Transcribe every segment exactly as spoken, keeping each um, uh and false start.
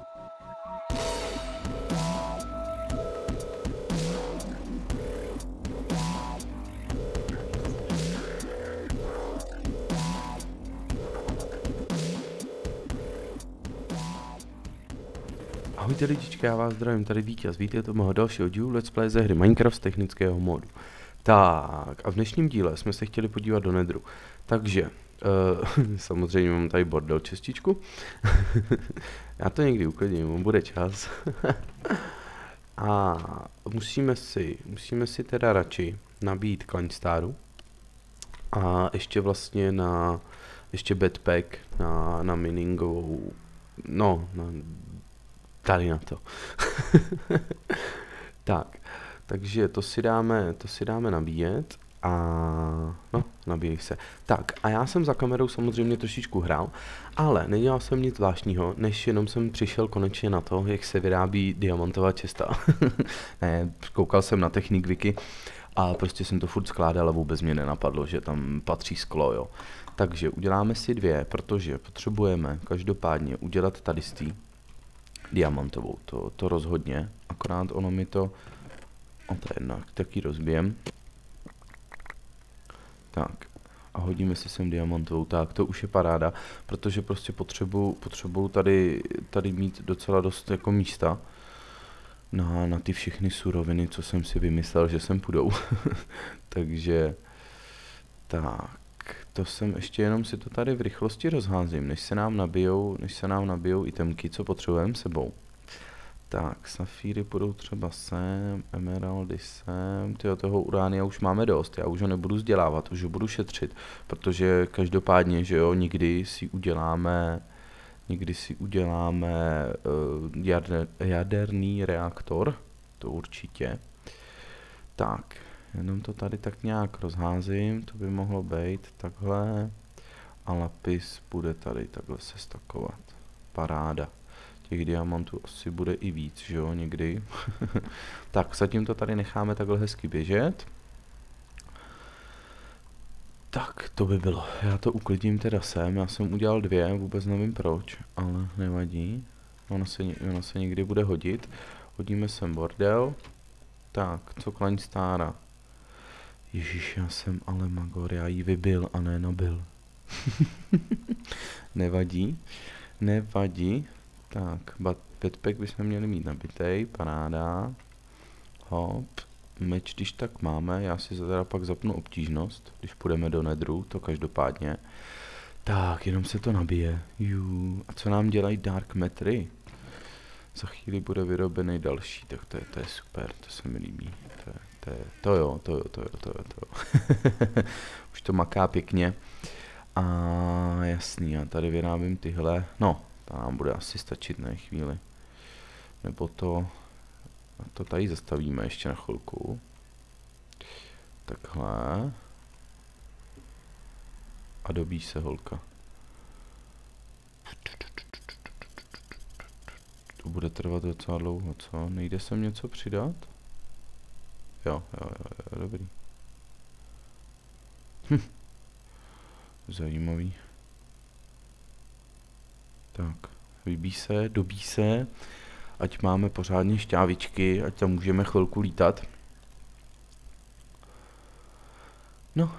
Ahojte lidičky, já vás zdravím, tady Vítěz, vítejte mého dalšího dílu Let's Play ze hry Minecraft z technického modu. Tak, a v dnešním díle jsme se chtěli podívat do Netheru. Takže, uh, samozřejmě mám tady bordel čestičku. Já to někdy uklidím, bude čas. A musíme si, musíme si teda radši nabít Kleinstaru. A ještě vlastně na, ještě backpack na, na miningovou, no, na... tady na to. Tak, takže to si dáme, to si dáme nabíjet a no, nabíjí se. Tak, a já jsem za kamerou samozřejmě trošičku hrál, ale nedělal jsem nic zvláštního, než jenom jsem přišel konečně na to, jak se vyrábí diamantová česta. Ne, koukal jsem na Technik Wiki a prostě jsem to furt skládal a vůbec mě nenapadlo, že tam patří sklo, jo. Takže uděláme si dvě, protože potřebujeme každopádně udělat tady z tý diamantovou, to, to rozhodně, akorát ono mi to, o to jednak, taky rozbijem. Tak, a hodíme si sem diamantovou, tak to už je paráda, protože prostě potřebuju, potřebuju tady, tady mít docela dost jako místa na, na ty všechny suroviny, co jsem si vymyslel, že sem půjdou. Takže, tak. To jsem ještě jenom si to tady v rychlosti rozházím, než se nám nabijou, než se nám nabijou itemky, co potřebujeme sebou. Tak, safíry půjdou třeba sem, emeraldy sem, tyjo, toho uránia už máme dost, já už ho nebudu vzdělávat, už ho budu šetřit, protože každopádně, že jo, nikdy si uděláme, nikdy si uděláme uh, jader, jaderný reaktor, to určitě. Tak. Jenom to tady tak nějak rozházím, to by mohlo být takhle a lapis bude tady takhle se stakovat. Paráda. Těch diamantů asi bude i víc, že jo, někdy. Tak, zatím to tady necháme takhle hezky běžet. Tak, to by bylo. Já to uklidím teda sem, já jsem udělal dvě, vůbec nevím proč, ale nevadí. Ono se, ono se někdy bude hodit. Hodíme sem bordel. Tak, co Kleinstara? Ježíš, já jsem ale magor, já jí vybil a ne nabil. Nevadí, nevadí. Tak, backpack bychom měli mít nabitej, paráda. Hop, meč když tak máme, já si teda pak zapnu obtížnost, když půjdeme do Netheru, to každopádně. Tak, jenom se to nabije. Jú, a co nám dělají dark metry? Za chvíli bude vyrobený další, tak to je, to je super, to se mi líbí. To je, to, je, to jo, to jo, to jo, to jo, to jo. Už to maká pěkně. A jasný, já tady vyrábím tyhle, no, to nám bude asi stačit na chvíli. Nebo to, to tady zastavíme ještě na chvilku. Takhle. A dobíš se, holka. To bude trvat docela dlouho, co? Nejde sem něco přidat? Jo, jo, jo, jo, dobrý. Hm. Zajímavý. Tak, vybí se, dobí se, ať máme pořádně šťávičky, ať tam můžeme chvilku lítat. No.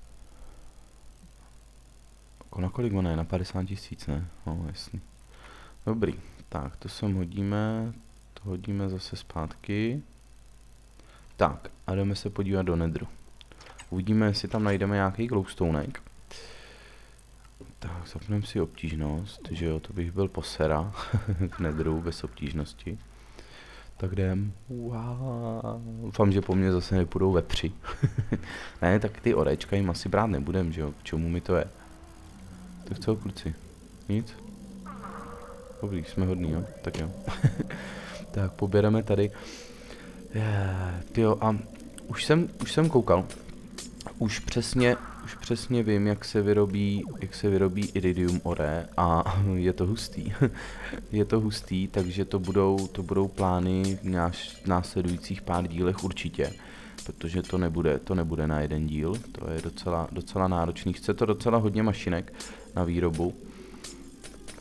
Na kolik ono je? Na padesát tisíc, ne? No, jasný. Dobrý. Tak, to sem hodíme, to hodíme zase zpátky. Tak, a jdeme se podívat do Netheru. Uvidíme, jestli tam najdeme nějaký glowstonek. Tak, zapneme si obtížnost, že jo, to bych byl posera v Netheru bez obtížnosti. Tak jdem. Wow. Doufám, že po mně zase nepůjdou vepři. Ne, tak ty orečka jim asi brát nebudem, že jo, k čemu mi to je. Tak co, kluci? Nic? Dobrý, jsme hodný, jo? Tak jo. Tak, poběreme tady. Yeah, tyjo, a už jsem, už jsem koukal. Už přesně, už přesně vím, jak se vyrobí, jak se vyrobí iridium ore a je to hustý. Je to hustý, takže to budou, to budou plány v náš, následujících pár dílech určitě. Protože to nebude, to nebude na jeden díl, to je docela, docela náročný. Chce to docela hodně mašinek na výrobu.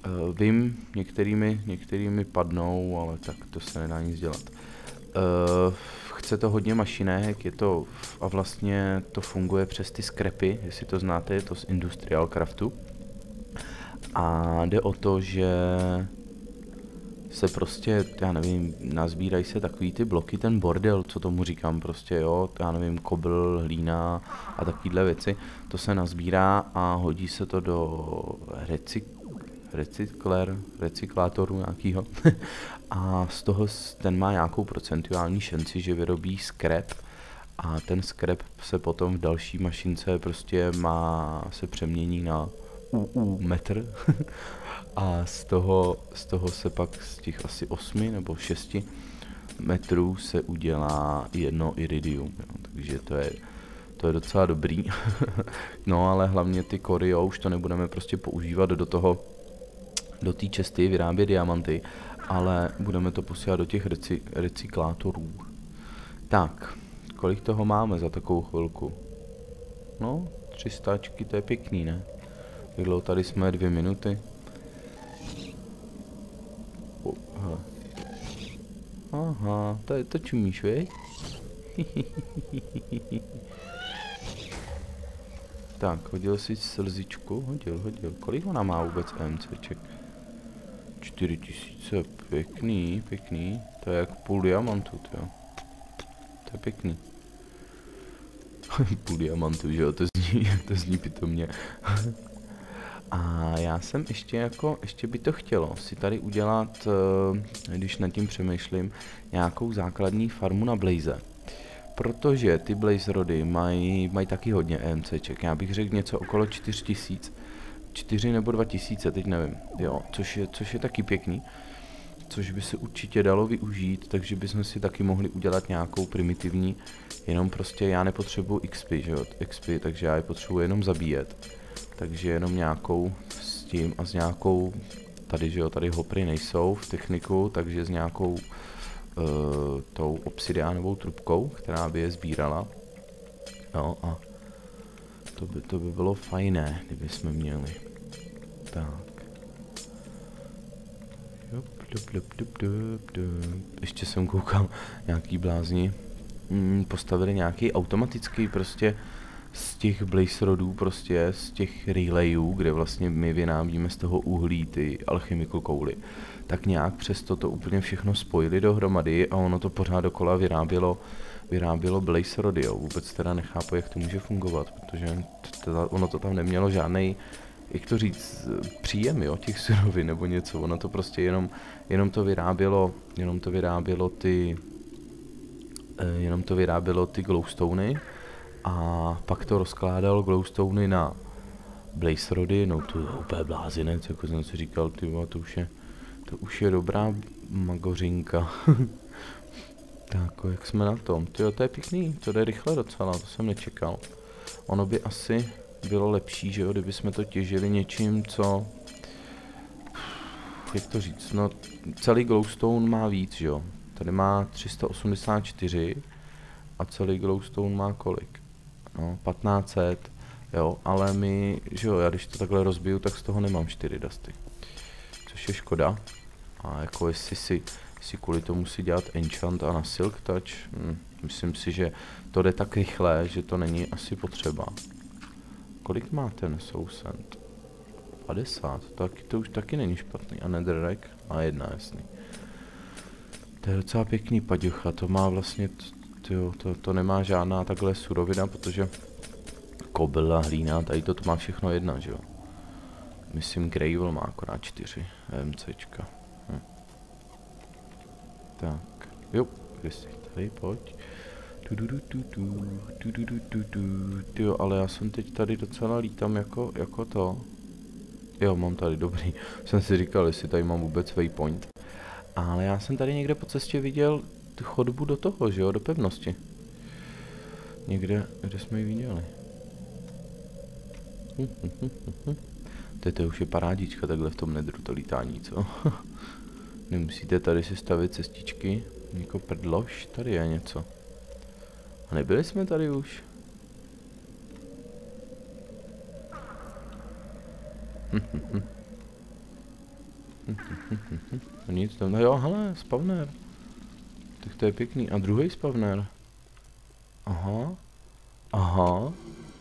Uh, vím, některými, některými padnou, ale tak to se nedá nic dělat. Uh, chce to hodně mašinek, je to, a vlastně to funguje přes ty scrapy, jestli to znáte, je to z Industrial Craftu. A jde o to, že se prostě, já nevím, nazbírají se takový ty bloky, ten bordel, co tomu říkám prostě, jo, já nevím, kobl, hlína a takovýhle věci, to se nazbírá a hodí se to do recyk, recykler, recyklátoru nějakýho a z toho ten má nějakou procentuální šanci, že vyrobí scrap a ten scrap se potom v další mašince prostě má, se přemění na U U metr a z toho, z toho se pak z těch asi osmi nebo šesti metrů se udělá jedno iridium, jo. Takže to je, to je docela dobrý. No ale hlavně ty kory, jo, už to nebudeme prostě používat do toho, do té česty vyrábět diamanty, ale budeme to posílat do těch reci, recyklátorů. Tak, kolik toho máme za takovou chvilku? No, tři stáčky, to je pěkný, ne? Jak dlouho tady jsme, dvě minuty. Oh, hele. Aha, to, to čumíš, viď? Tak, hodil si slzičku, hodil, hodil. Kolik ona má vůbec MCček? čtyři tisíce, pěkný, pěkný. To je jak půl diamantu, jo. To je pěkný. Půl diamantu, že jo, to zní, to zní pitomně. A já jsem ještě jako, ještě by to chtělo si tady udělat, když nad tím přemýšlím, nějakou základní farmu na blaze. Protože ty blaze rody mají, mají taky hodně EMCček, já bych řekl něco okolo čtyři tisíce, čtyři nebo dva tisíce, teď nevím, jo, což je, což je taky pěkný. Což by se určitě dalo využít, takže bychom si taky mohli udělat nějakou primitivní, jenom prostě já nepotřebuji X P, že jo, X P, takže já je potřebuji jenom zabíjet. Takže jenom nějakou s tím a s nějakou, tady, že jo, tady hopry nejsou v techniku, takže s nějakou uh, tou obsidiánovou trubkou, která by je sbírala. No a to by, to by bylo fajné, kdyby jsme měli. Tak. Jup, dup, dup, dup, dup, dup. Ještě jsem koukal, nějaký blázni mm, postavili nějaký automatický prostě z těch blaze rodů, prostě z těch relayů, kde vlastně my vynábíme z toho uhlí ty alchemical kouly, tak nějak přesto to úplně všechno spojili dohromady a ono to pořád dokola vyrábělo, vyrábělo blaze rody, jo. Vůbec teda nechápu, jak to může fungovat, protože teda ono to tam nemělo žádnej, jak to říct, příjem, jo, těch surovin nebo něco, ono to prostě jenom, jenom to vyrábělo, jenom to vyrábělo ty, eh, jenom to vyrábělo ty glowstony a pak to rozkládal glowstony na blaze rody, no to je úplně blázinec, jako jsem si říkal, ty, to už je, to už je dobrá magořinka. Tak, jak jsme na tom, tyjo, to je pěkný, to jde rychle docela, to jsem nečekal. Ono by asi bylo lepší, že jo, kdyby jsme to těžili něčím, co, jak to říct, no celý glowstone má víc, že jo, tady má tři sta osmdesát čtyři a celý glowstone má kolik, no patnáct set, jo, ale my, že jo, já když to takhle rozbiju, tak z toho nemám čtyři dusty, což je škoda, a jako jestli si, si kvůli tomu si dělat enchant a na silk touch, hm, myslím si, že to jde tak rychle, že to není asi potřeba. Kolik má ten sousend? padesát, tak to už taky není špatný. A netherrack má jedna, jasný. To je docela pěkný paďucha, to má vlastně, tyjo, to, to nemá žádná takhle surovina, protože kobyl a hlína, tady to, to má všechno jedna, že jo. Myslím, gravel má akorát čtyři MCčka. Hm. Tak, jo, kde jsi tady, pojď. Tyjo, ale já jsem teď tady docela lítám jako, jako to. Jo, mám tady, dobrý. Jsem si říkal, jestli tady mám vůbec waypoint. Ale já jsem tady někde po cestě viděl tu chodbu do toho, že jo, do pevnosti. Někde, kde jsme ji viděli. To, to už je parádička takhle v tom nedru, to lítání, co? Nemusíte tady si stavit cestičky. Jako prdloš, tady je něco. A nebyli jsme tady už? Nic tam, no jo, hele, spawner. Tak to je pěkný. A druhý spawner. Aha. Aha.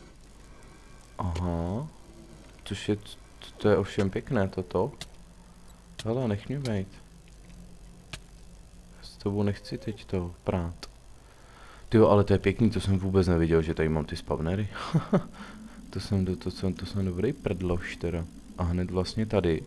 Aha. Což je, to je ovšem pěkné toto. Hele, nech mě bejt. Já s tobou nechci teď to prát. Tyjo, ale to je pěkný, to jsem vůbec neviděl, že tady mám ty spawnery. to, jsem, to, to, jsem, to jsem dobrý prdloš teda. A hned vlastně tady.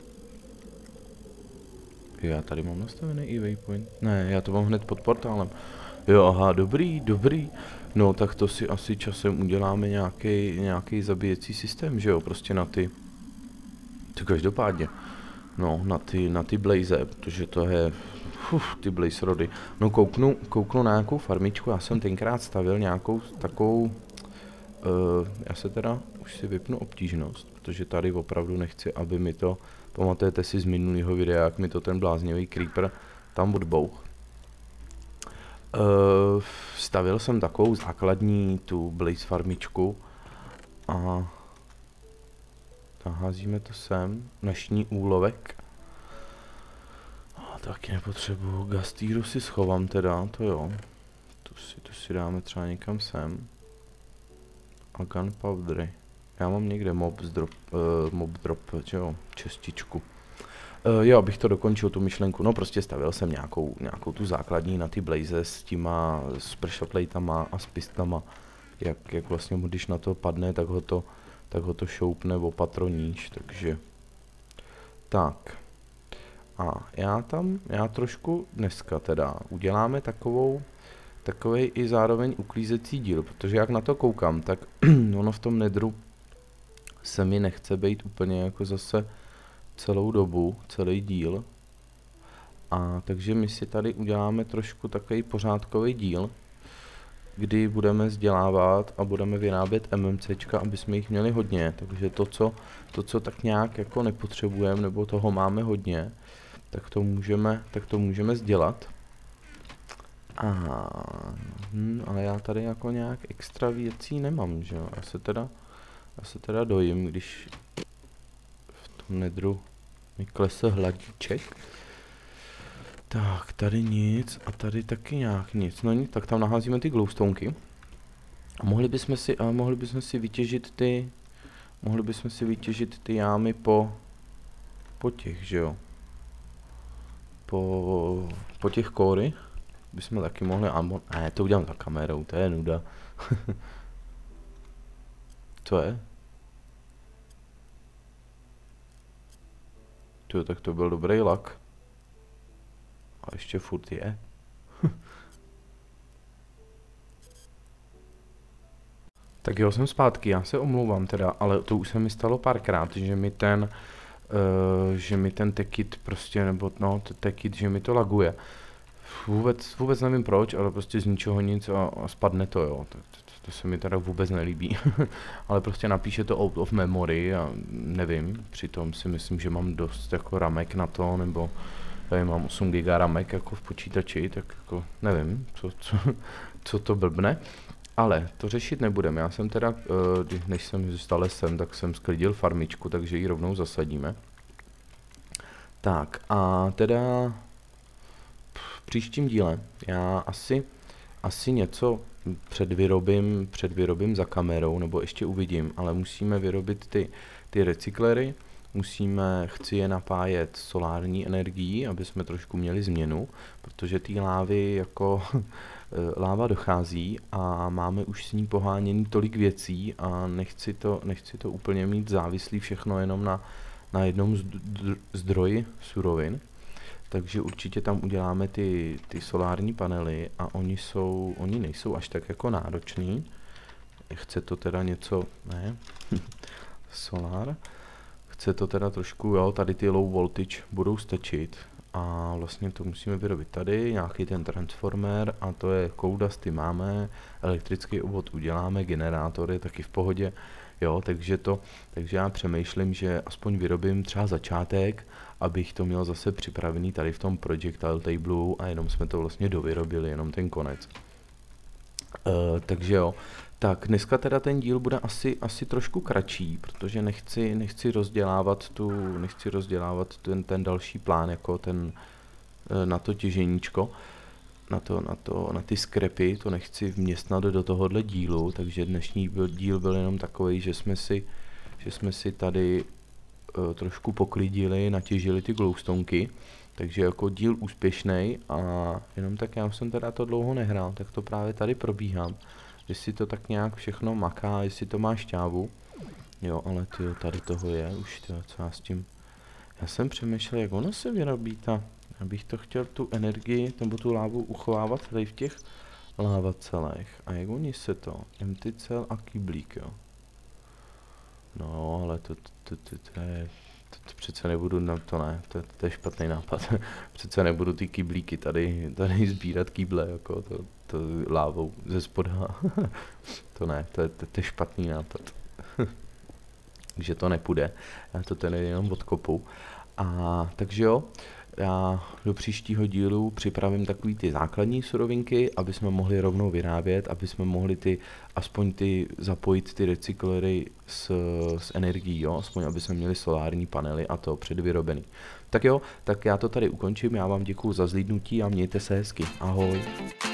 Jo, já tady mám nastavený i waypoint. Ne, já to mám hned pod portálem. Jo, aha, dobrý, dobrý. No, tak to si asi časem uděláme nějaký nějaký zabíjecí systém, že jo, prostě na ty. To každopádně. No, na ty, na ty blaze, protože to je, uf, ty blaze rody. No, kouknu, kouknu na nějakou farmičku, já jsem tenkrát stavil nějakou takovou, uh, já se teda už si vypnu obtížnost, protože tady opravdu nechci, aby mi to, pamatujete si z minulého videa, jak mi to ten bláznivý creeper tam odbouch. Uh, stavil jsem takovou základní tu blaze farmičku a naházíme to sem, dnešní úlovek. A taky nepotřebuju, gastýru si schovám teda, to jo. To si, to si dáme třeba někam sem. A gunpowdery. Já mám někde mob drop, uh, mob drop, jo, čestičku. Uh, jo, abych to dokončil, tu myšlenku, no prostě stavil jsem nějakou, nějakou tu základní na ty blaze s těma, s pressure plateama a s pistama. Jak, jak vlastně, když na to padne, tak ho to, tak ho to šoupne o patro níž, takže... Tak. A já tam, já trošku dneska teda uděláme takovou, takovej i zároveň uklízecí díl, protože jak na to koukám, tak ono v tom nedru se mi nechce být úplně jako zase celou dobu, celý díl. A takže my si tady uděláme trošku takový pořádkový díl, kdy budeme vzdělávat a budeme vyrábět MMCčka, aby jsme jich měli hodně. Takže to, co, to, co tak nějak jako nepotřebujeme, nebo toho máme hodně, tak to můžeme, tak to můžeme sdělat. Aha, hm, ale já tady jako nějak extra věcí nemám, že jo. Já se teda, já se teda dojím, když v tom nedru mi klesl hladíček. Tak, tady nic a tady taky nějak nic. No nic, tak tam naházíme ty glowstonky. A mohli bychom si, a mohli bychom si vytěžit ty, mohli bychom si vytěžit ty jámy po, po těch, že jo. Po, po těch kóry bychom taky mohli, amon, ne, to udělám za kamerou, to je nuda. Co je? Jo, tak to byl dobrý lak. A ještě furt je. Tak jo, jsem zpátky, já se omlouvám teda, ale to už se mi stalo párkrát, že mi ten, uh, že mi ten tekit prostě, nebo no, tekit, že mi to laguje. Vůbec, vůbec nevím proč, ale prostě z ničeho nic a, a spadne to, jo. To, to, to se mi teda vůbec nelíbí. Ale prostě napíše to out of memory a nevím, přitom si myslím, že mám dost jako ramek na to, nebo tady mám osm giga ramek jako v počítači, tak jako nevím, co, co, co to blbne. Ale to řešit nebudeme, já jsem teda, než jsem stále sem, tak jsem sklidil farmičku, takže ji rovnou zasadíme. Tak a teda v příštím díle já asi, asi něco předvyrobím, předvyrobím za kamerou, nebo ještě uvidím, ale musíme vyrobit ty, ty recyklery, musíme, chci je napájet solární energií, aby jsme trošku měli změnu, protože té lávy jako láva dochází a máme už s ní poháněný tolik věcí a nechci to, nechci to úplně mít závislý všechno jenom na, na jednom zdroji surovin. Takže určitě tam uděláme ty, ty solární panely a oni jsou, oni nejsou až tak jako náročný. Chce to teda něco, ne, solár. Chce to teda trošku, jo, tady ty low voltage budou stačit a vlastně to musíme vyrobit tady, nějaký ten transformer a to je koudas, ty máme, elektrický obvod uděláme, generátor je taky v pohodě, jo, takže to, takže já přemýšlím, že aspoň vyrobím třeba začátek, abych to měl zase připravený tady v tom projectile tableu a jenom jsme to vlastně dovyrobili, jenom ten konec. Uh, takže jo, Tak, dneska teda ten díl bude asi, asi trošku kratší, protože nechci, nechci rozdělávat tu, nechci rozdělávat ten, ten další plán, jako ten, na to těženíčko, na, to, na, to, na ty skrepy, to nechci vměstnat do tohohle dílu, takže dnešní byl, díl byl jenom takový, že jsme si, že jsme si tady uh, trošku poklidili, natěžili ty glowstonky, takže jako díl úspěšný a jenom tak já jsem teda to dlouho nehrál, tak to právě tady probíhám, že si to tak nějak všechno maká, jestli to má šťávu, jo, ale tyjo, tady toho je už, tyjo, co já s tím, já jsem přemýšlel, jak ono se vyrobí ta, abych to chtěl tu energii, nebo tu lávu uchovávat tady v těch lávacelech, a jak oni se to, empty cell a kyblík, jo. No, ale to, to, to, to, to je, to, to přece nebudu, no to ne, to, to je špatný nápad, přece nebudu ty kyblíky tady, tady sbírat kýble, jako to, to lávou ze spoda, to ne, to je, to, to je špatný nápad, takže to nepůjde, já to tady jenom odkopu, a takže jo, já do příštího dílu připravím takový ty základní surovinky, aby jsme mohli rovnou vyrábět, aby jsme mohli ty, aspoň ty, zapojit ty recyklery s, s energií, jo, aspoň aby jsme měli solární panely a to předvyrobený. Tak jo, tak já to tady ukončím, já vám děkuju za zhlídnutí a mějte se hezky, ahoj.